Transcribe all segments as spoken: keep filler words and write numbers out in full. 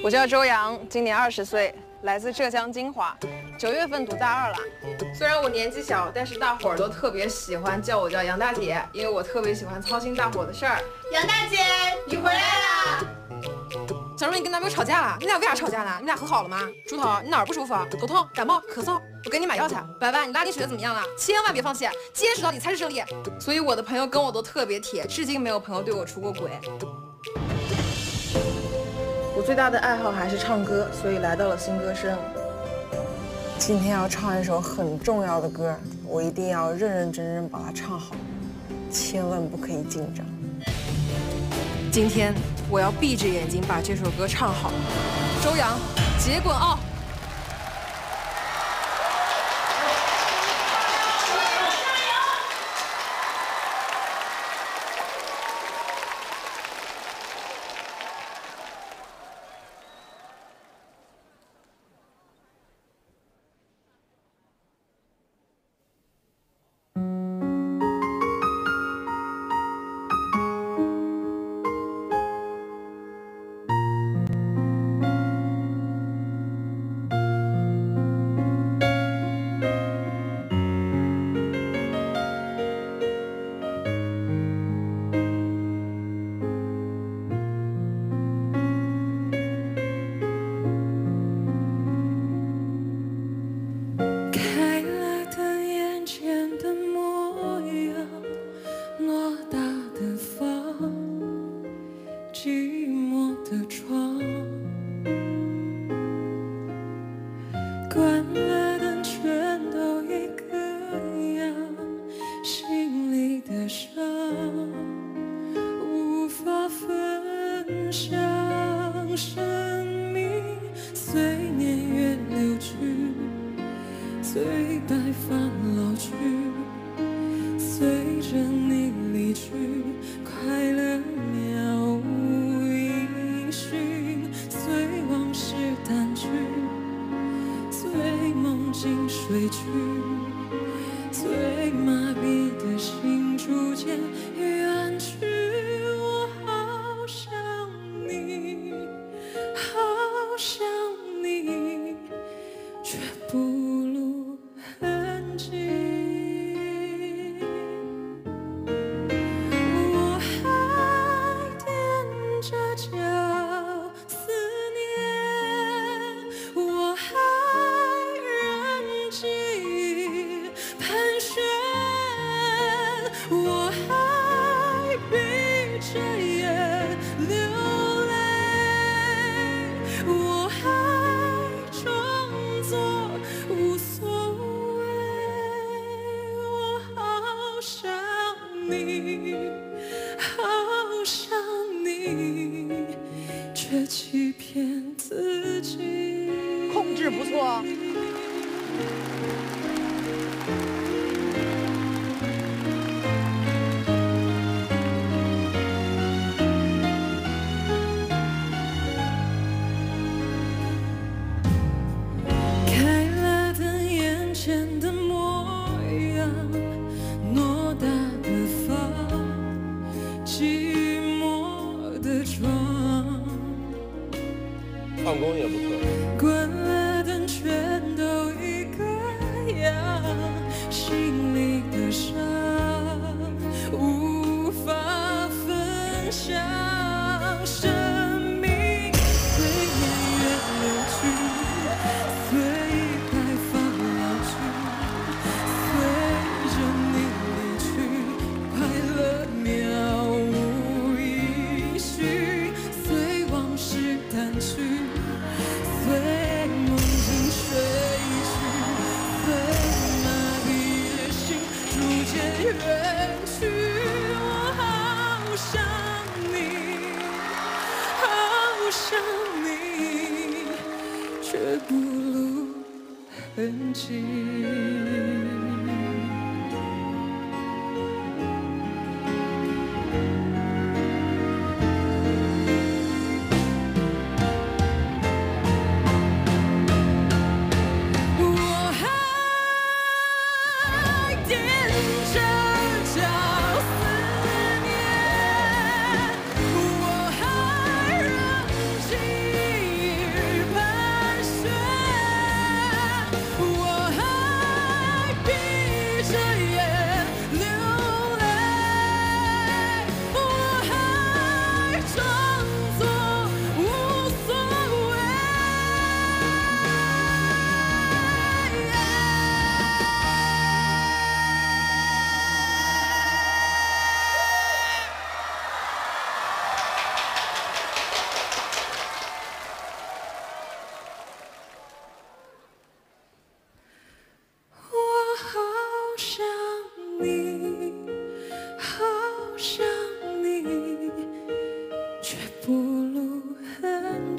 我叫周洋，今年二十岁，来自浙江金华，九月份读大二了。虽然我年纪小，但是大伙儿都特别喜欢叫我叫杨大姐，因为我特别喜欢操心大伙的事儿。 杨大姐，你回来啦！ 小荣，你跟男朋友吵架了？你俩为啥吵架呢？你俩和好了吗？猪头，你哪儿不舒服？头痛、感冒、咳嗽？我给你买药去。白白，你拉丁学的怎么样了？千万别放弃，坚持到底才是胜利。 所以我的朋友跟我都特别铁，至今没有朋友对我出过轨。我最大的爱好还是唱歌，所以来到了新歌声。今天要唱一首很重要的歌，我一定要认认真真把它唱好，千万不可以紧张。 今天我要闭着眼睛把这首歌唱好。周洋，结滚奥！ 控制不错。 开了灯，眼前的模样，偌大的房，寂寞的床。 唱功也不错。 关了灯，全都一个样，心里的伤无法分享。生命随年月流去，随白发老去，随着你离去，快乐渺无音讯，随往事淡去。随梦境睡去，随麻痹的心逐渐远去。我好想你，好想你，却不露痕迹。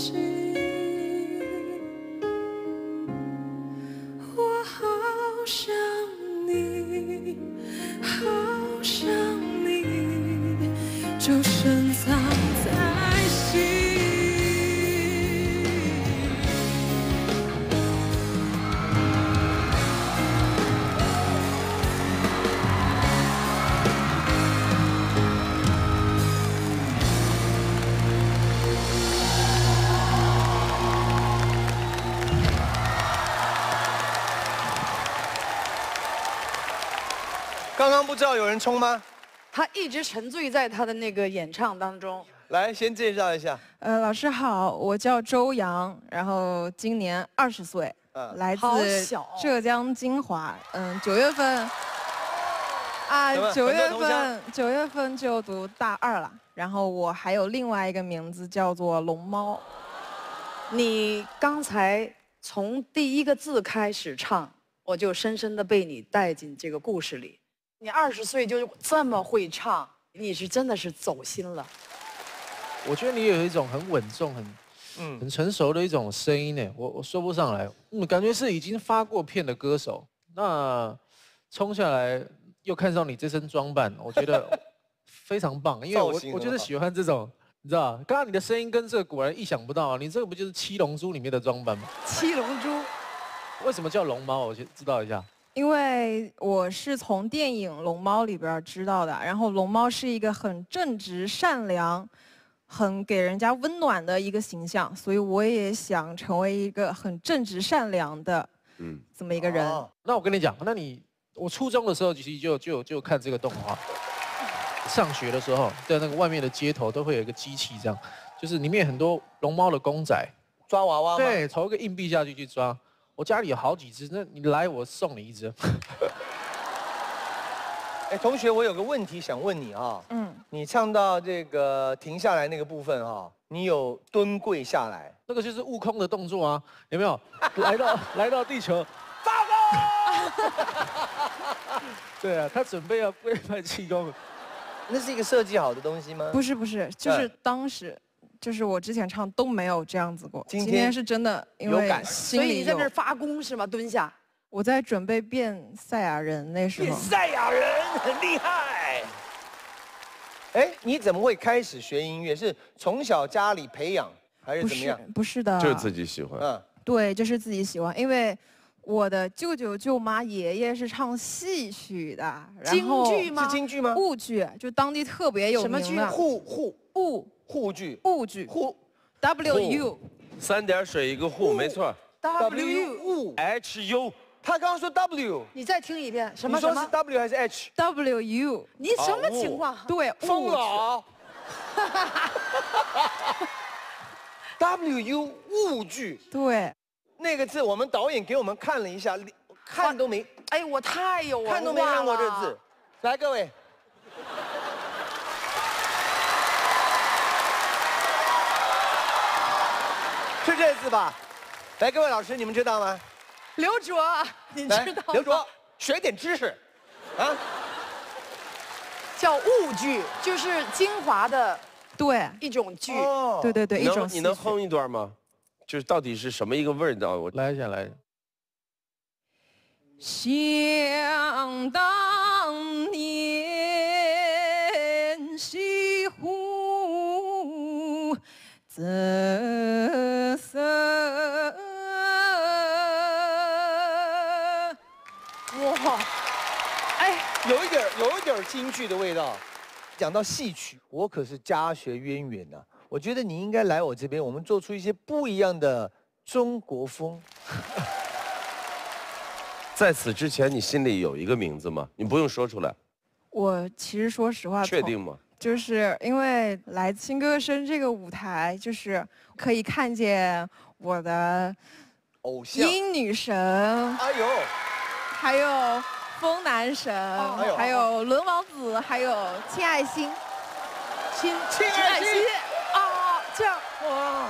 近。我好想你，好想你，就深藏在心。 刚刚不知道有人冲吗？ 他一直沉醉在他的那个演唱当中。 来，先介绍一下。 呃，老师好，我叫周洋，然后今年二十岁， 嗯来好自小浙江金华。嗯，九月份啊怎么， 九月很多同乡份九月份就读大二了。然后我还有另外一个名字叫做龙猫。 你刚才从第一个字开始唱，我就深深的被你带进这个故事里。你二十岁就这么会唱，你是真的是走心了。 我觉得你有一种很稳重、很嗯， 很成熟的一种声音呢，我我说不上来，嗯，感觉是已经发过片的歌手。那冲下来又看上你这身装扮，我觉得非常棒，因为我造型很好我就是喜欢这种，你知道，刚刚你的声音跟这个果然意想不到啊，你这个不就是《七龙珠》里面的装扮吗？ 七龙珠， 为什么叫龙猫？我先知道一下。 因为我是从电影《龙猫》里边知道的，然后龙猫是一个很正直、善良、很给人家温暖的一个形象，所以我也想成为一个很正直、善良的，嗯，这么一个人。 哦那我跟你讲，那你我初中的时候其实就就就看这个动画，上学的时候在那个外面的街头都会有一个机器，这样就是里面很多龙猫的公仔， 抓娃娃吗？ 对，投一个硬币下去去抓。我家里有好几只，那你来我送你一只。 哎，同学，我有个问题想问你啊。 嗯， 你唱到这个停下来那个部分哈，你有蹲跪下来？ 那个就是悟空的动作啊，有没有？来到来到地球，报告！对啊，他准备要跪拜气功。 那是一个设计好的东西吗？ 不是不是，就是当时，就是我之前唱都没有这样子过。 今天是真的，因为有感心里有所以你在那儿发功是吗？蹲下。 我在准备变赛亚人那时候。 赛亚人很厉害。哎，你怎么会开始学音乐？是从小家里培养，还是不是怎么样？ 不是的， 就是自己喜欢。 嗯， 对，就是自己喜欢，因为我的舅舅舅妈爷爷是唱戏曲的，然京后剧吗？ 是京剧吗？ 沪剧，就当地特别有什么剧名的沪沪沪沪剧， 沪剧沪 W U 三点水一个户，没错。 W 沪。 H U 他刚刚说 W， 你再听一遍，什么什你说是么？ W 还是 H？ W U 你什么情况？ 对疯了沪剧啊！W U 沪剧对， 那个字，我们导演给我们看了一下，看都没哎，我太有文化了， 看都没看过这字。来，各位，是这字吧？来，各位老师，你们知道吗？ 刘卓，你来知道吗？ 刘卓，学点知识，啊， 叫沪剧，就是金华的对一种剧。 哦对对对， 你一种能你能戏曲哼一段吗？就是到底是什么一个味道？我来一下，来。 想当年西湖紫色。 哇，哎， 有一点有一点京剧的味道。讲到戏曲，我可是家学渊源呐、我觉得你应该来我这边，我们做出一些不一样的中国风。 在此之前，你心里有一个名字吗？你不用说出来， 我其实说实话，从确定吗？ 就是因为来新歌声这个舞台，就是可以看见我的偶像， 音女神， 哎呦， 还有风男神， 哎呦还有伦王子，还有亲爱心，亲亲爱心啊，这样哇！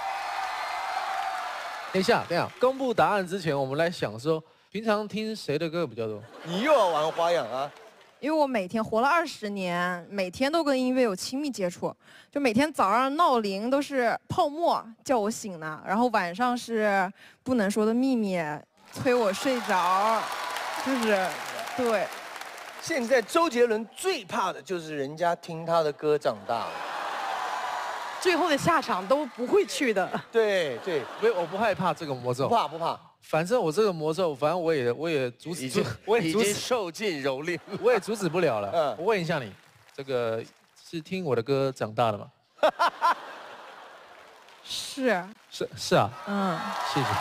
等一下，等一下，公布答案之前，我们来想说，平常听谁的歌比较多？ 你又要玩花样啊？ 因为我每天活了二十年，每天都跟音乐有亲密接触，就每天早上闹铃都是泡沫叫我醒的，然后晚上是不能说的秘密催我睡着，就是对。 现在周杰伦最怕的就是人家听他的歌长大， 最后的下场都不会去的。 对对， 没有，我不害怕这个魔咒， 不怕不怕。 反正我这个魔咒，反正我也我也阻止， 已经我也阻止， 已经受尽蹂躏， 我也阻止不了了。 嗯我问一下你，这个是听我的歌长大的吗？ 是， 是是啊， 嗯， 谢谢。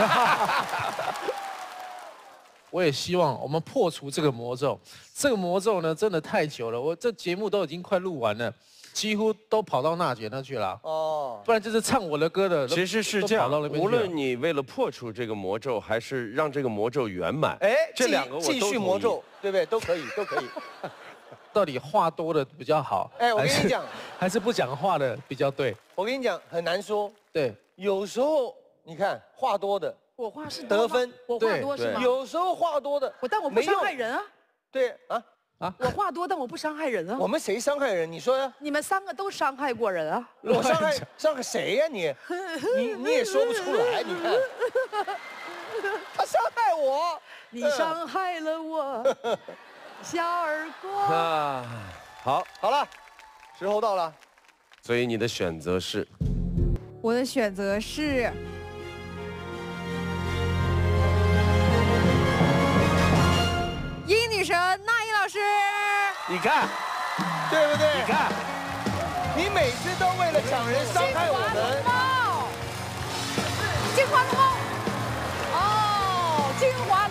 我也希望我们破除这个魔咒。这个魔咒呢，真的太久了，我这节目都已经快录完了，几乎都跑到娜姐那去了。 哦， 不然就是唱我的歌的， 其实是这样都跑到那，边去了无论你为了破除这个魔咒，还是让这个魔咒圆满， 哎， 这继两个我都继续同意魔咒，对不对？都可以，都可以。 到底话多的比较好？ 哎，我跟还是你讲， 还是不讲话的比较对。 我跟你讲，很难说。 对， 有时候你看话多的我话是多吗得分， 我话多是吗？ 有时候话多的我但我不没用伤害人啊。 对啊， 我话多，但我不伤害人啊。 我们谁伤害人？你说呀？ 你们三个都伤害过人啊。 我伤害伤害谁呀？你你你也说不出来，你看，他伤害我， 你伤害了我，笑而过。 啊，好， 好了，时候到了。 所以你的选择是我的选择是音女神那英老师。 你看， 对不对？ 你看， 你每次都为了抢人伤害我们。 金华龙猫， 哦，金华